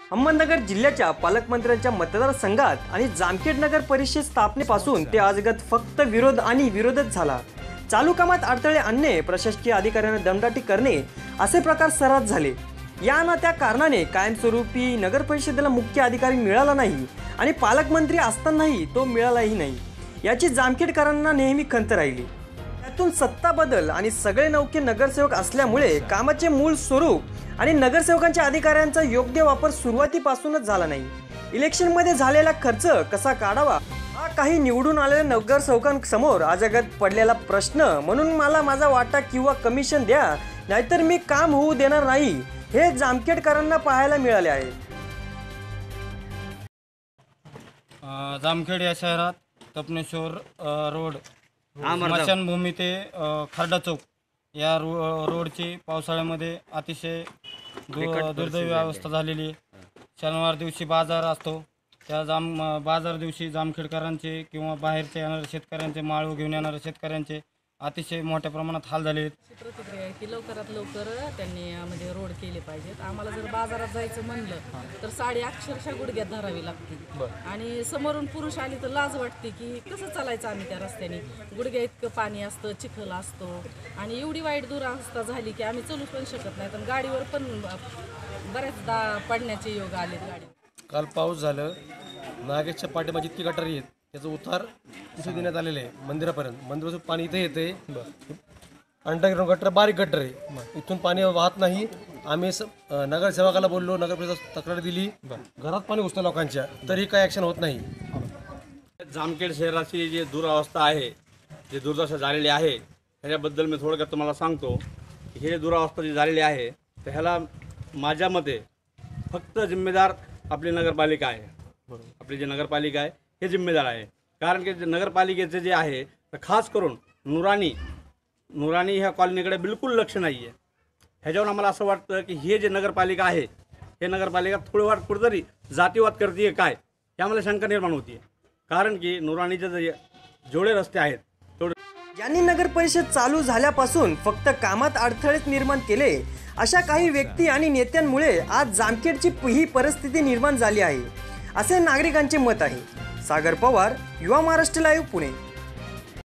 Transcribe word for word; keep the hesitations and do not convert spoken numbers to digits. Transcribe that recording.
अहमदनगर जिल्ह्याच्या पालकमंत्र्यांच्या मतदारसंघात आणि जामखेड नगर परिषद स्थापनेपासून ते आजगत फक्त विरोध आणि विरोधच झाला। चालू कामात अडथळे आणणे, प्रशासकीय अधिकाऱ्यांना दमदाटी करणे असे प्रकार सर्रास झाले। या ना त्या कारणाने कायमस्वरूपी नगर परिषदेला मुख्य अधिकारी मिळाला नाही आणि पालकमंत्री असतानाही तो मिळालाही नाही, याची जामखेडकरांना नेहमी खंत राहिली। त्यातून सत्ता बदल आणि सगळे नौके नगरसेवक असल्यामुळे कामाचे मूळ स्वरूप आणि नगरसेवकांच्या अधिकाऱ्यांचा योग्य वापर सुरुवातीपासूनच झाला नाही। इलेक्शन मध्ये झालेला खर्च कसा काढावा हा काही निवडून आलेल्या नगरसेवकांसमोर अजगत पडलेला प्रश्न, म्हणून मला माझा वाटा किंवा कमिशन द्या नाहीतर मी काम होऊ देणार नाही, हे जामखेडकरांना पाहायला मिळाले आहे। जामखेड या शहरात तपनेश्वर रोड स्मशानभूमी ते खर्डा चौक या रो रोडची पावसाळ्यामध्ये अतिशय दु दुर्दैवी अवस्था झालेली। शनिवार दिवशी बाजार असतो, त्या जाम बाजार दिवशी जामखेडकरांचे किंवा बाहेरचे येणारे शेतकऱ्यांचे, माळव घेऊन येणाऱ्या शेतकऱ्यांचे अतिशय मोठ्या प्रमाणात हाल झाले आहेत। प्रतिक्रिया आहे की लवकरात लवकर त्यांनी म्हणजे रोड केले पाहिजेत। आम्हाला जर बाजारात जायचं म्हणलं तर साडी अक्षरशः गुडघ्यात धरावी लागते आणि समोरून पुरुष आली तर लाज वाटते की कसं चालायचं आम्ही त्या रस्त्याने। गुडघ्या इतकं पाणी असतं, चिखल असतो आणि एवढी वाईट दुरावस्था झाली की आम्ही चलू पण शकत नाही, पण गाडीवर पण बऱ्याचदा पडण्याचे योग आलेत। गाडी काल पाऊस झालं, नागेशच्या पाठीमागे इतकी गटारी आहेत, त्याचं उतार तिथे देण्यात आलेलं आहे मंदिरापर्यंत। मंदिराचं पाणी इथे येते, अंडरग्राऊंड गटर, बारीक गटर आहे, इथून पाणी वाहत नाही। आम्ही नगरसेवकाला बोललो, नगर परिषद तक्रार दिली, घरात पाणी घुसतं लोकांच्या, तरी काही ॲक्शन होत नाही। जामखेड शहराची जी दुरावस्था आहे, जी दुर्दशा झालेली आहे, ह्याच्याबद्दल मी थोडक्यात तुम्हाला सांगतो की हे दुरावस्था जी झालेली आहे तर ह्याला माझ्या मते फक्त जिम्मेदार आपली नगरपालिका आहे। आपली जी नगरपालिका आहे हे जिम्मेदार आहे, कारण की नगरपालिकेचे जे आहे तर खास करून नुरानी नुरानी ह्या कॉलनीकडे बिलकुल लक्ष नाही आहे। ह्याच्यावर आम्हाला असं वाटतं की हे जे नगरपालिका आहे हे नगरपालिका थोडंफार कुठेतरी जातीवाद करते आहे काय, हे आम्हाला शंका निर्माण होती आहे। कारण की नुरानीचे जे जेवढे रस्ते आहेत तेवढे ज्यांनी नगर परिषद चालू झाल्यापासून फक्त कामात अडथळेच निर्माण केले, अशा काही व्यक्ती आणि नेत्यांमुळे आज जामखेडची ही परिस्थिती निर्माण झाली आहे, असे नागरिकांचे मत आहे। सागर पवार, युवा महाराष्ट्र लाईव्ह, पुणे।